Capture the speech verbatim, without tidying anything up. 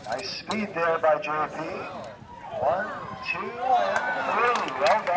Nice speed there by J P. One, two, and three. Well done.